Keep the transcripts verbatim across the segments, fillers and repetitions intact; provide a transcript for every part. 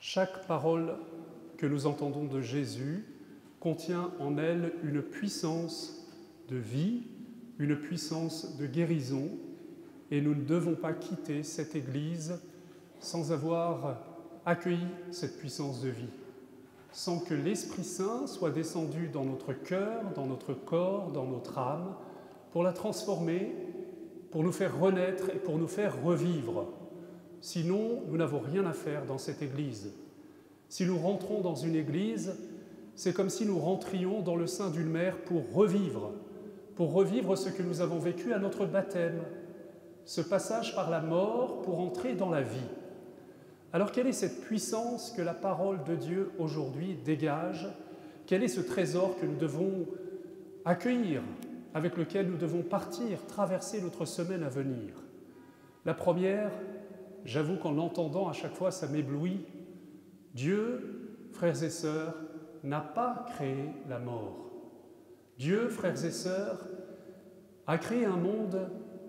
Chaque parole que nous entendons de Jésus contient en elle une puissance de vie, une puissance de guérison, et nous ne devons pas quitter cette Église sans avoir accueilli cette puissance de vie, sans que l'Esprit Saint soit descendu dans notre cœur, dans notre corps, dans notre âme, pour la transformer, pour nous faire renaître et pour nous faire revivre. Sinon, nous n'avons rien à faire dans cette Église. Si nous rentrons dans une Église, c'est comme si nous rentrions dans le sein d'une mère pour revivre, pour revivre ce que nous avons vécu à notre baptême, ce passage par la mort pour entrer dans la vie. Alors quelle est cette puissance que la parole de Dieu aujourd'hui dégage? Quel est ce trésor que nous devons accueillir, avec lequel nous devons partir, traverser notre semaine à venir? La première, j'avoue qu'en l'entendant à chaque fois, ça m'éblouit. Dieu, frères et sœurs, n'a pas créé la mort. Dieu, frères et sœurs, a créé un monde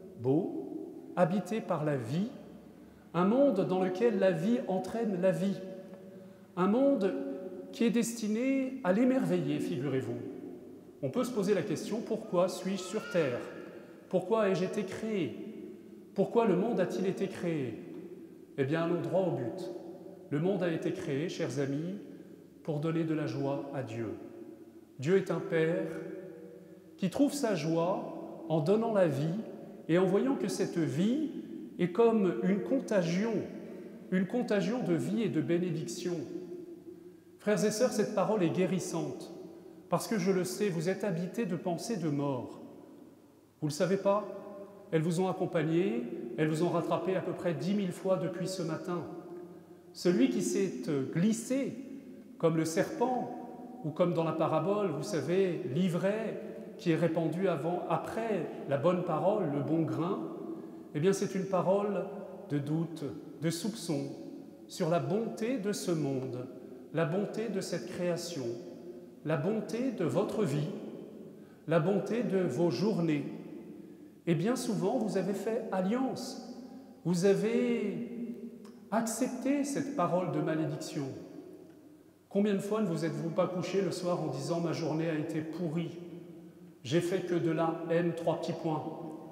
beau, habité par la vie, un monde dans lequel la vie entraîne la vie, un monde qui est destiné à l'émerveiller, figurez-vous. On peut se poser la question, pourquoi suis-je sur Terre? Pourquoi ai-je été créé? Pourquoi le monde a-t-il été créé? Eh bien, allons droit au but. Le monde a été créé, chers amis, pour donner de la joie à Dieu. Dieu est un Père qui trouve sa joie en donnant la vie et en voyant que cette vie est comme une contagion, une contagion de vie et de bénédiction. Frères et sœurs, cette parole est guérissante, parce que je le sais, vous êtes habités de pensées de mort. Vous ne le savez pas? Elles vous ont accompagné, elles vous ont rattrapé à peu près dix mille fois depuis ce matin. Celui qui s'est glissé, comme le serpent, ou comme dans la parabole, vous savez, l'ivraie qui est répandue avant, après la bonne parole, le bon grain, eh bien c'est une parole de doute, de soupçon sur la bonté de ce monde, la bonté de cette création, la bonté de votre vie, la bonté de vos journées. Et bien souvent, vous avez fait alliance, vous avez accepté cette parole de malédiction. Combien de fois ne vous êtes-vous pas couché le soir en disant « ma journée a été pourrie, j'ai fait que de la haine, trois petits points,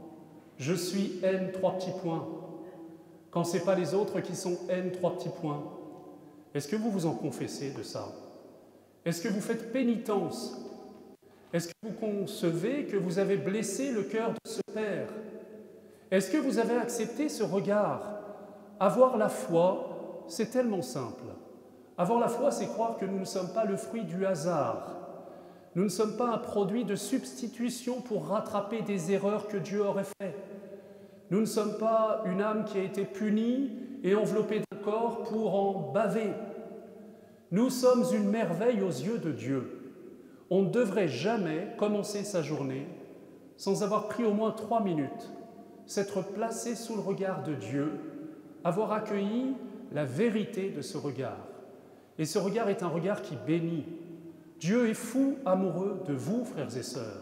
je suis haine, trois petits points », quand ce n'est pas les autres qui sont haine, trois petits points. Est-ce que vous vous en confessez de ça? Est-ce que vous faites pénitence? Est-ce que vous concevez que vous avez blessé le cœur de ce Père? Est-ce que vous avez accepté ce regard? Avoir la foi, c'est tellement simple. Avoir la foi, c'est croire que nous ne sommes pas le fruit du hasard. Nous ne sommes pas un produit de substitution pour rattraper des erreurs que Dieu aurait faites. Nous ne sommes pas une âme qui a été punie et enveloppée d'un corps pour en baver. Nous sommes une merveille aux yeux de Dieu. On ne devrait jamais commencer sa journée sans avoir pris au moins trois minutes, s'être placé sous le regard de Dieu, avoir accueilli la vérité de ce regard. Et ce regard est un regard qui bénit. Dieu est fou amoureux de vous, frères et sœurs.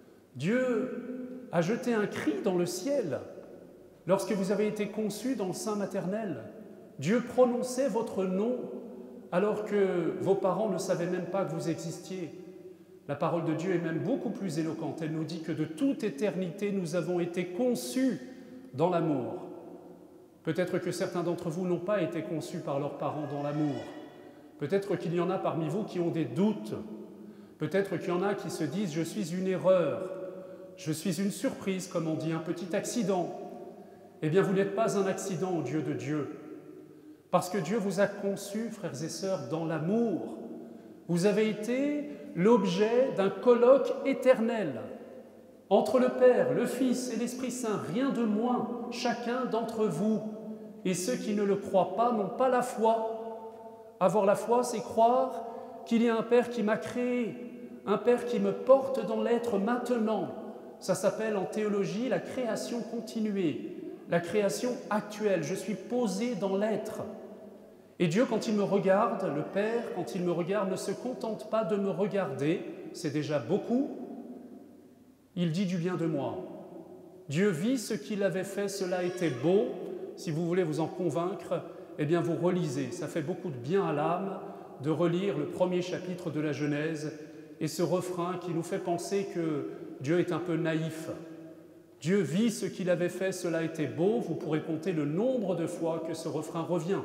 Dieu a jeté un cri dans le ciel lorsque vous avez été conçus dans le sein maternel. Dieu prononçait votre nom alors que vos parents ne savaient même pas que vous existiez. La parole de Dieu est même beaucoup plus éloquente. Elle nous dit que de toute éternité, nous avons été conçus dans l'amour. Peut-être que certains d'entre vous n'ont pas été conçus par leurs parents dans l'amour. Peut-être qu'il y en a parmi vous qui ont des doutes. Peut-être qu'il y en a qui se disent « je suis une erreur, je suis une surprise », comme on dit, un petit accident. Eh bien, vous n'êtes pas un accident au Dieu de Dieu. Parce que Dieu vous a conçus, frères et sœurs, dans l'amour. Vous avez été l'objet d'un colloque éternel entre le Père, le Fils et l'Esprit Saint, rien de moins, chacun d'entre vous. Et ceux qui ne le croient pas n'ont pas la foi. Avoir la foi, c'est croire qu'il y a un Père qui m'a créé, un Père qui me porte dans l'être maintenant. Ça s'appelle en théologie la création continuée, la création actuelle. Je suis posé dans l'être. Et Dieu, quand il me regarde, le Père, quand il me regarde, ne se contente pas de me regarder, c'est déjà beaucoup, il dit du bien de moi. Dieu vit ce qu'il avait fait, cela était beau. Si vous voulez vous en convaincre, eh bien vous relisez. Ça fait beaucoup de bien à l'âme de relire le premier chapitre de la Genèse et ce refrain qui nous fait penser que Dieu est un peu naïf. Dieu vit ce qu'il avait fait, cela était beau. Vous pourrez compter le nombre de fois que ce refrain revient.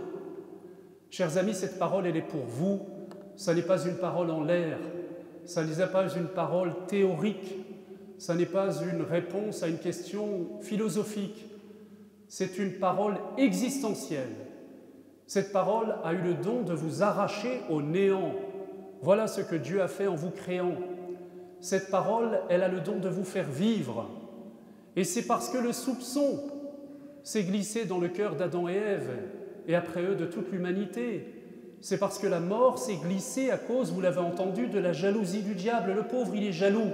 Chers amis, cette parole, elle est pour vous. Ça n'est pas une parole en l'air. Ça n'est pas une parole théorique. Ça n'est pas une réponse à une question philosophique. C'est une parole existentielle. Cette parole a eu le don de vous arracher au néant. Voilà ce que Dieu a fait en vous créant. Cette parole, elle a le don de vous faire vivre. Et c'est parce que le soupçon s'est glissé dans le cœur d'Adam et Ève, et après eux de toute l'humanité. C'est parce que la mort s'est glissée à cause, vous l'avez entendu, de la jalousie du diable. Le pauvre, il est jaloux.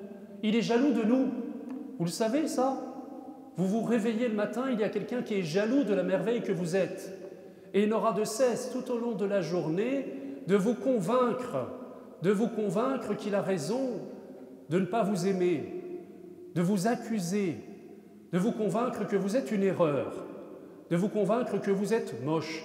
Il est jaloux de nous. Vous le savez, ça? Vous vous réveillez le matin, il y a quelqu'un qui est jaloux de la merveille que vous êtes. Et il n'aura de cesse, tout au long de la journée, de vous convaincre, de vous convaincre qu'il a raison de ne pas vous aimer, de vous accuser, de vous convaincre que vous êtes une erreur, de vous convaincre que vous êtes moche.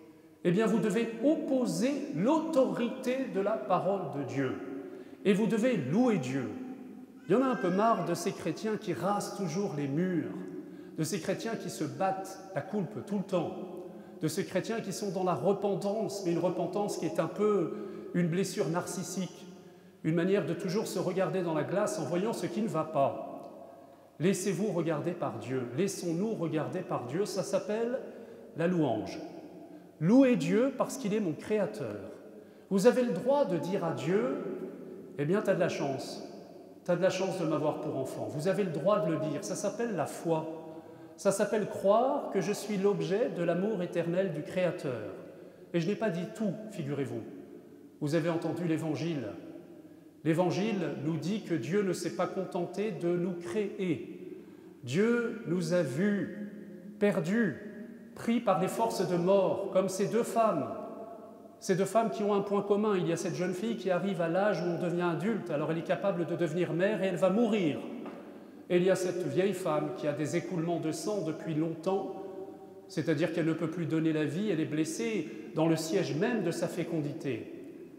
Eh bien, vous devez opposer l'autorité de la parole de Dieu. Et vous devez louer Dieu. Il y en a un peu marre de ces chrétiens qui rasent toujours les murs, de ces chrétiens qui se battent la coulpe tout le temps, de ces chrétiens qui sont dans la repentance, mais une repentance qui est un peu une blessure narcissique, une manière de toujours se regarder dans la glace en voyant ce qui ne va pas. Laissez-vous regarder par Dieu, laissons-nous regarder par Dieu, ça s'appelle la louange. Louez Dieu parce qu'il est mon créateur. Vous avez le droit de dire à Dieu, eh bien, tu as de la chance, tu as de la chance de m'avoir pour enfant. Vous avez le droit de le dire, ça s'appelle la foi. Ça s'appelle croire que je suis l'objet de l'amour éternel du Créateur. Et je n'ai pas dit tout, figurez-vous. Vous avez entendu l'Évangile. L'Évangile nous dit que Dieu ne s'est pas contenté de nous créer. Dieu nous a vus perdus, pris par les forces de mort, comme ces deux femmes. Ces deux femmes qui ont un point commun. Il y a cette jeune fille qui arrive à l'âge où on devient adulte, alors elle est capable de devenir mère et elle va mourir. Et il y a cette vieille femme qui a des écoulements de sang depuis longtemps, c'est-à-dire qu'elle ne peut plus donner la vie, elle est blessée dans le siège même de sa fécondité.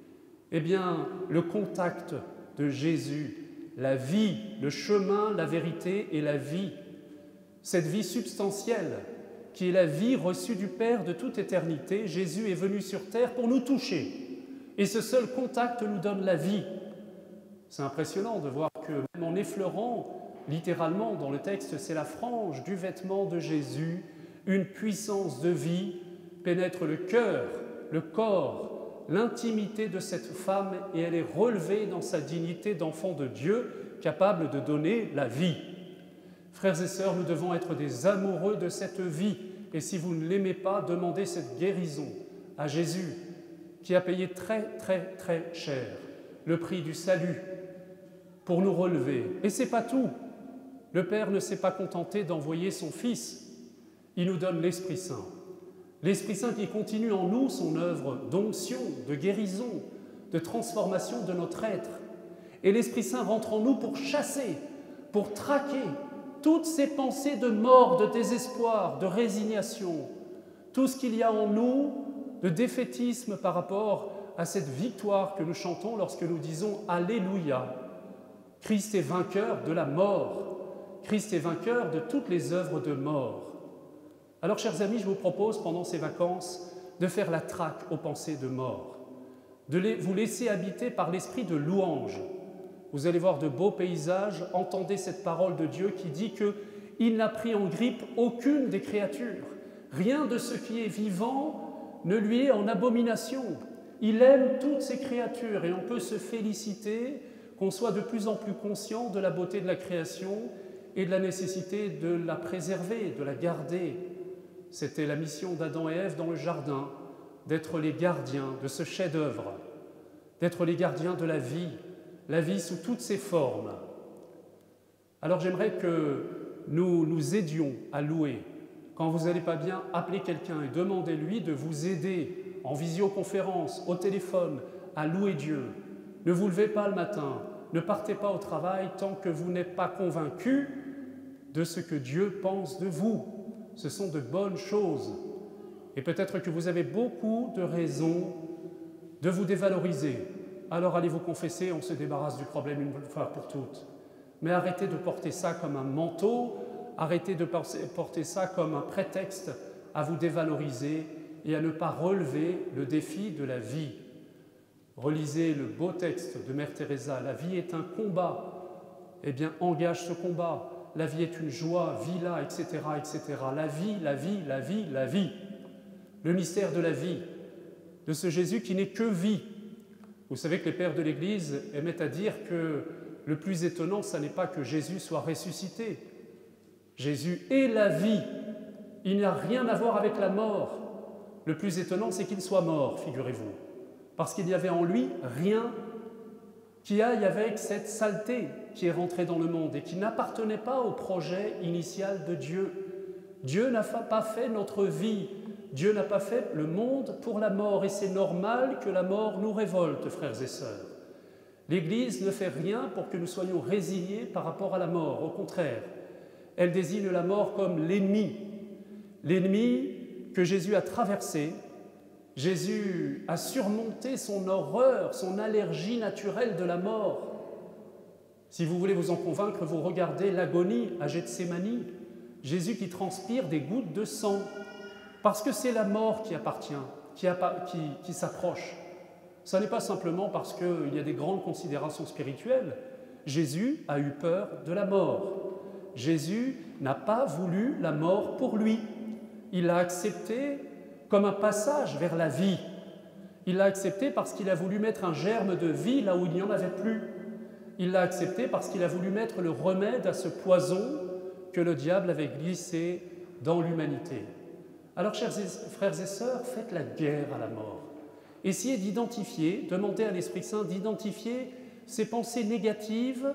Eh bien, le contact de Jésus, la vie, le chemin, la vérité et la vie, cette vie substantielle qui est la vie reçue du Père de toute éternité, Jésus est venu sur terre pour nous toucher. Et ce seul contact nous donne la vie. C'est impressionnant de voir que même en effleurant, littéralement dans le texte, c'est la frange du vêtement de Jésus, une puissance de vie pénètre le cœur, le corps, l'intimité de cette femme et elle est relevée dans sa dignité d'enfant de Dieu, capable de donner la vie. Frères et sœurs, nous devons être des amoureux de cette vie et si vous ne l'aimez pas, demandez cette guérison à Jésus qui a payé très très très cher le prix du salut pour nous relever. Et ce n'est pas tout. Le Père ne s'est pas contenté d'envoyer son Fils. Il nous donne l'Esprit Saint. L'Esprit Saint qui continue en nous son œuvre d'onction, de guérison, de transformation de notre être. Et l'Esprit Saint rentre en nous pour chasser, pour traquer toutes ces pensées de mort, de désespoir, de résignation, tout ce qu'il y a en nous de défaitisme par rapport à cette victoire que nous chantons lorsque nous disons « Alléluia ». Christ est vainqueur de la mort. Christ est vainqueur de toutes les œuvres de mort. Alors, chers amis, je vous propose, pendant ces vacances, de faire la traque aux pensées de mort, de les, vous laisser habiter par l'esprit de louange. Vous allez voir de beaux paysages, entendez cette parole de Dieu qui dit qu'il n'a pris en grippe aucune des créatures. Rien de ce qui est vivant ne lui est en abomination. Il aime toutes ces créatures et on peut se féliciter qu'on soit de plus en plus conscient de la beauté de la création et de la nécessité de la préserver, de la garder. C'était la mission d'Adam et Ève dans le jardin, d'être les gardiens de ce chef-d'œuvre, d'être les gardiens de la vie, la vie sous toutes ses formes. Alors j'aimerais que nous nous aidions à louer. Quand vous n'allez pas bien, appelez quelqu'un et demandez-lui de vous aider en visioconférence, au téléphone, à louer Dieu. Ne vous levez pas le matin, ne partez pas au travail tant que vous n'êtes pas convaincu de ce que Dieu pense de vous. Ce sont de bonnes choses. Et peut-être que vous avez beaucoup de raisons de vous dévaloriser. Alors allez vous confesser, on se débarrasse du problème une fois pour toutes. Mais arrêtez de porter ça comme un manteau, arrêtez de porter ça comme un prétexte à vous dévaloriser et à ne pas relever le défi de la vie. Relisez le beau texte de Mère Teresa, la vie est un combat. Eh bien, engage ce combat. La vie est une joie, vis-la, et cetera, et cetera. La vie, la vie, la vie, la vie. Le mystère de la vie, de ce Jésus qui n'est que vie. Vous savez que les pères de l'Église aimaient à dire que le plus étonnant, ce n'est pas que Jésus soit ressuscité. Jésus est la vie. Il n'a rien à voir avec la mort. Le plus étonnant, c'est qu'il soit mort, figurez-vous. Parce qu'il n'y avait en lui rien qui aille avec cette saleté qui est rentrée dans le monde et qui n'appartenait pas au projet initial de Dieu. Dieu n'a pas fait notre vie. Dieu n'a pas fait le monde pour la mort et c'est normal que la mort nous révolte, frères et sœurs. L'Église ne fait rien pour que nous soyons résignés par rapport à la mort. Au contraire, elle désigne la mort comme l'ennemi. L'ennemi que Jésus a traversé. Jésus a surmonté son horreur, son allergie naturelle de la mort. Si vous voulez vous en convaincre, vous regardez l'agonie à Gethsémani. Jésus qui transpire des gouttes de sang. Parce que c'est la mort qui appartient, qui, qui, qui s'approche. Ce n'est pas simplement parce qu'il y a des grandes considérations spirituelles. Jésus a eu peur de la mort. Jésus n'a pas voulu la mort pour lui. Il l'a accepté comme un passage vers la vie. Il l'a accepté parce qu'il a voulu mettre un germe de vie là où il n'y en avait plus. Il l'a accepté parce qu'il a voulu mettre le remède à ce poison que le diable avait glissé dans l'humanité. Alors, chers frères et sœurs, faites la guerre à la mort. Essayez d'identifier, demandez à l'Esprit Saint d'identifier ces pensées négatives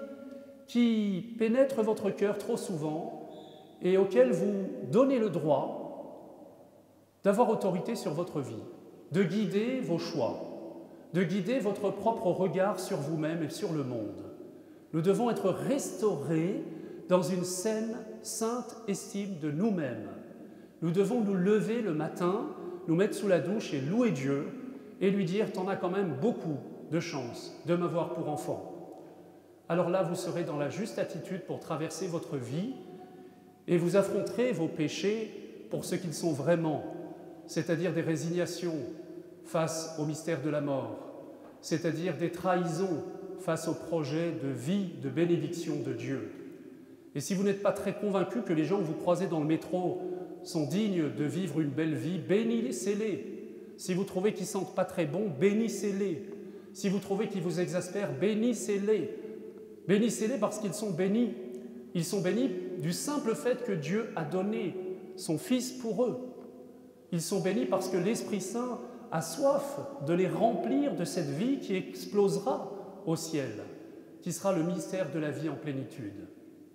qui pénètrent votre cœur trop souvent et auxquelles vous donnez le droit d'avoir autorité sur votre vie, de guider vos choix, de guider votre propre regard sur vous-même et sur le monde. Nous devons être restaurés dans une saine, sainte estime de nous-mêmes. Nous devons nous lever le matin, nous mettre sous la douche et louer Dieu et lui dire « T'en as quand même beaucoup de chance de m'avoir pour enfant ». Alors là, vous serez dans la juste attitude pour traverser votre vie et vous affronterez vos péchés pour ce qu'ils sont vraiment, c'est-à-dire des résignations face au mystère de la mort, c'est-à-dire des trahisons face au projet de vie, de bénédiction de Dieu. Et si vous n'êtes pas très convaincu que les gens que vous croisez dans le métro sont dignes de vivre une belle vie, bénissez-les. Si vous trouvez qu'ils ne sentent pas très bons, bénissez-les. Si vous trouvez qu'ils vous exaspèrent, bénissez-les. Bénissez-les parce qu'ils sont bénis. Ils sont bénis du simple fait que Dieu a donné son Fils pour eux. Ils sont bénis parce que l'Esprit Saint a soif de les remplir de cette vie qui explosera au ciel, qui sera le mystère de la vie en plénitude.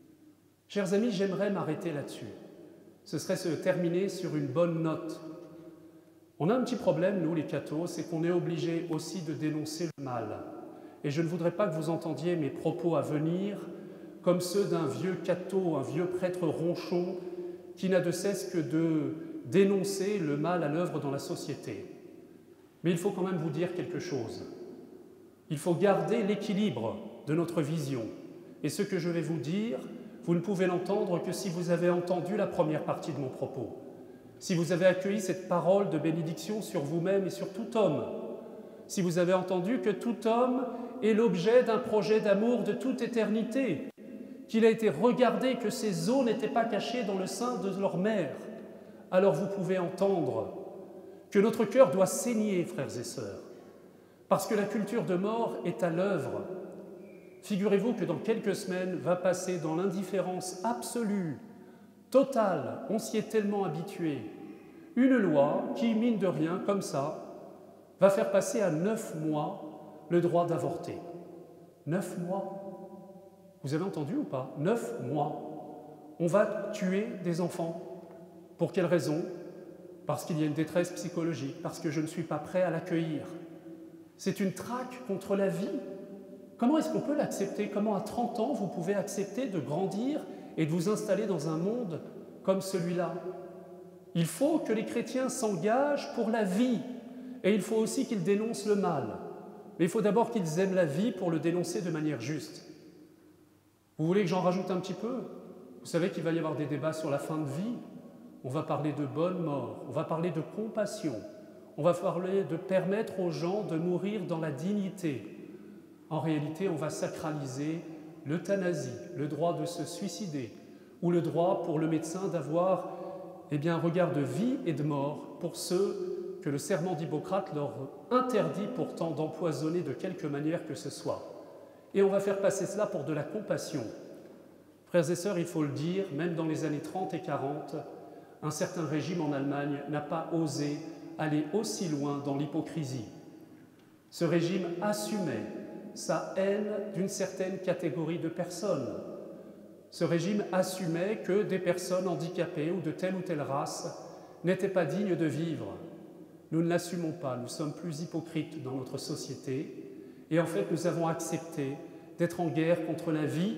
Chers amis, j'aimerais m'arrêter là-dessus. Ce serait se terminer sur une bonne note. On a un petit problème, nous les cathos, c'est qu'on est obligés aussi de dénoncer le mal. Et je ne voudrais pas que vous entendiez mes propos à venir comme ceux d'un vieux catho, un vieux prêtre ronchon qui n'a de cesse que de dénoncer le mal à l'œuvre dans la société. Mais il faut quand même vous dire quelque chose. Il faut garder l'équilibre de notre vision. Et ce que je vais vous dire, vous ne pouvez l'entendre que si vous avez entendu la première partie de mon propos, si vous avez accueilli cette parole de bénédiction sur vous-même et sur tout homme, si vous avez entendu que tout homme est l'objet d'un projet d'amour de toute éternité, qu'il a été regardé que ses os n'étaient pas cachés dans le sein de leur mère, alors vous pouvez entendre que notre cœur doit saigner, frères et sœurs, parce que la culture de mort est à l'œuvre. Figurez-vous que dans quelques semaines va passer dans l'indifférence absolue, totale, on s'y est tellement habitué, une loi qui, mine de rien, comme ça, va faire passer à neuf mois le droit d'avorter. Neuf mois. Vous avez entendu ou pas? Neuf mois. On va tuer des enfants. Pour quelle raison? Parce qu'il y a une détresse psychologique, parce que je ne suis pas prêt à l'accueillir. C'est une traque contre la vie. Comment est-ce qu'on peut l'accepter? Comment à trente ans vous pouvez accepter de grandir et de vous installer dans un monde comme celui-là? Il faut que les chrétiens s'engagent pour la vie, et il faut aussi qu'ils dénoncent le mal. Mais il faut d'abord qu'ils aiment la vie pour le dénoncer de manière juste. Vous voulez que j'en rajoute un petit peu? Vous savez qu'il va y avoir des débats sur la fin de vie. On va parler de bonne mort, on va parler de compassion, on va parler de permettre aux gens de mourir dans la dignité. En réalité, on va sacraliser l'euthanasie, le droit de se suicider, ou le droit pour le médecin d'avoir eh bien, un regard de vie et de mort pour ceux que le serment d'Hippocrate leur interdit pourtant d'empoisonner de quelque manière que ce soit. Et on va faire passer cela pour de la compassion. Frères et sœurs, il faut le dire, même dans les années trente et quarante, un certain régime en Allemagne n'a pas osé aller aussi loin dans l'hypocrisie. Ce régime assumait sa haine d'une certaine catégorie de personnes. Ce régime assumait que des personnes handicapées ou de telle ou telle race n'étaient pas dignes de vivre. Nous ne l'assumons pas, nous sommes plus hypocrites dans notre société et en fait nous avons accepté d'être en guerre contre la vie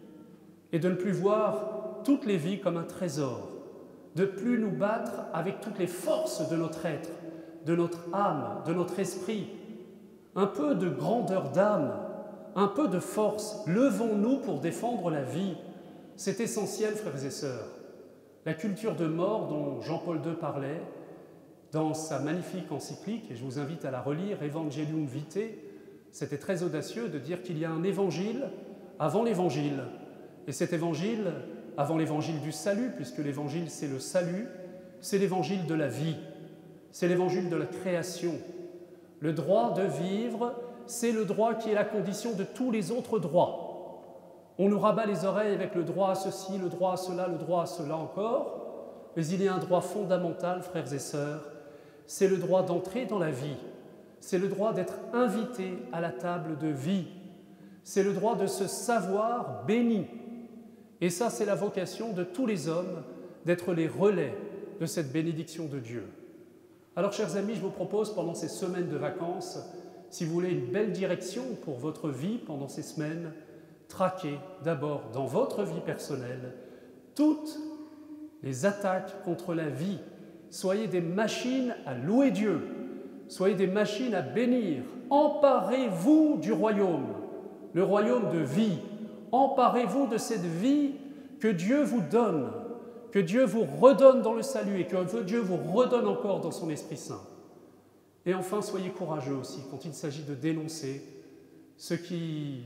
et de ne plus voir toutes les vies comme un trésor, de plus nous battre avec toutes les forces de notre être, de notre âme, de notre esprit. Un peu de grandeur d'âme, un peu de force, levons-nous pour défendre la vie. C'est essentiel, frères et sœurs. La culture de mort dont Jean-Paul deux parlait, dans sa magnifique encyclique, et je vous invite à la relire, Evangelium Vitae, c'était très audacieux de dire qu'il y a un évangile avant l'évangile. Et cet évangile, avant l'évangile du salut, puisque l'évangile c'est le salut, c'est l'évangile de la vie, c'est l'évangile de la création. Le droit de vivre, c'est le droit qui est la condition de tous les autres droits. On nous rabat les oreilles avec le droit à ceci, le droit à cela, le droit à cela encore, mais il y a un droit fondamental, frères et sœurs, c'est le droit d'entrer dans la vie, c'est le droit d'être invité à la table de vie, c'est le droit de se savoir béni. Et ça, c'est la vocation de tous les hommes, d'être les relais de cette bénédiction de Dieu. Alors, chers amis, je vous propose pendant ces semaines de vacances, si vous voulez une belle direction pour votre vie pendant ces semaines, traquez d'abord dans votre vie personnelle toutes les attaques contre la vie. Soyez des machines à louer Dieu, soyez des machines à bénir. Emparez-vous du royaume, le royaume de vie. Emparez-vous de cette vie que Dieu vous donne, que Dieu vous redonne dans le salut et que Dieu vous redonne encore dans son Esprit Saint. Et enfin, soyez courageux aussi quand il s'agit de dénoncer ce qui,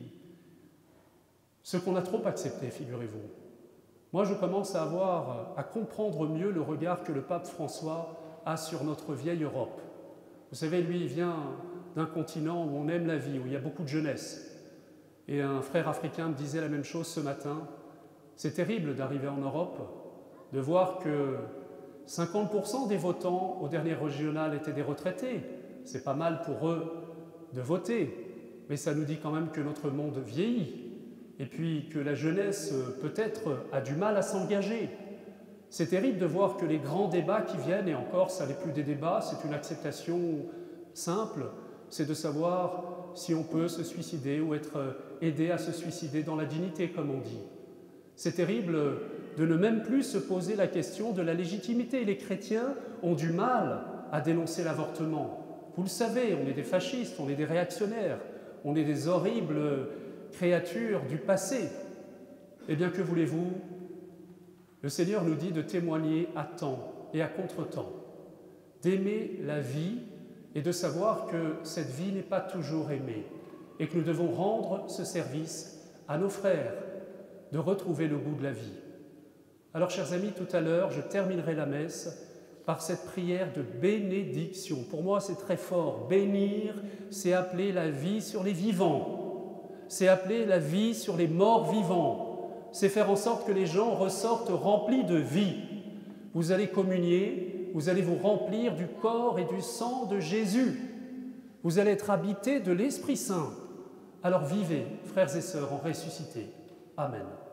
ce qu'on a trop accepté, figurez-vous. Moi, je commence à avoir, à comprendre mieux le regard que le pape François a sur notre vieille Europe. Vous savez, lui, il vient d'un continent où on aime la vie, où il y a beaucoup de jeunesse. Et un frère africain me disait la même chose ce matin. C'est terrible d'arriver en Europe, de voir que cinquante pour cent des votants au dernier régional étaient des retraités. C'est pas mal pour eux de voter, mais ça nous dit quand même que notre monde vieillit et puis que la jeunesse, peut-être, a du mal à s'engager. C'est terrible de voir que les grands débats qui viennent, et encore, ça n'est plus des débats, c'est une acceptation simple, c'est de savoir si on peut se suicider ou être aidé à se suicider dans la dignité, comme on dit. C'est terrible de ne même plus se poser la question de la légitimité. Les chrétiens ont du mal à dénoncer l'avortement. Vous le savez, on est des fascistes, on est des réactionnaires, on est des horribles créatures du passé. Eh bien, que voulez-vous? Le Seigneur nous dit de témoigner à temps et à contre-temps, d'aimer la vie et de savoir que cette vie n'est pas toujours aimée et que nous devons rendre ce service à nos frères, de retrouver le goût de la vie. Alors, chers amis, tout à l'heure, je terminerai la messe par cette prière de bénédiction. Pour moi, c'est très fort. Bénir, c'est appeler la vie sur les vivants. C'est appeler la vie sur les morts vivants. C'est faire en sorte que les gens ressortent remplis de vie. Vous allez communier, vous allez vous remplir du corps et du sang de Jésus. Vous allez être habités de l'Esprit Saint. Alors vivez, frères et sœurs, en ressuscité. Amen.